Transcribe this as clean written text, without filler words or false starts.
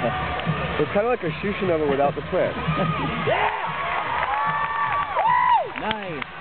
It's kind of like a Shushinova without the twist. Nice.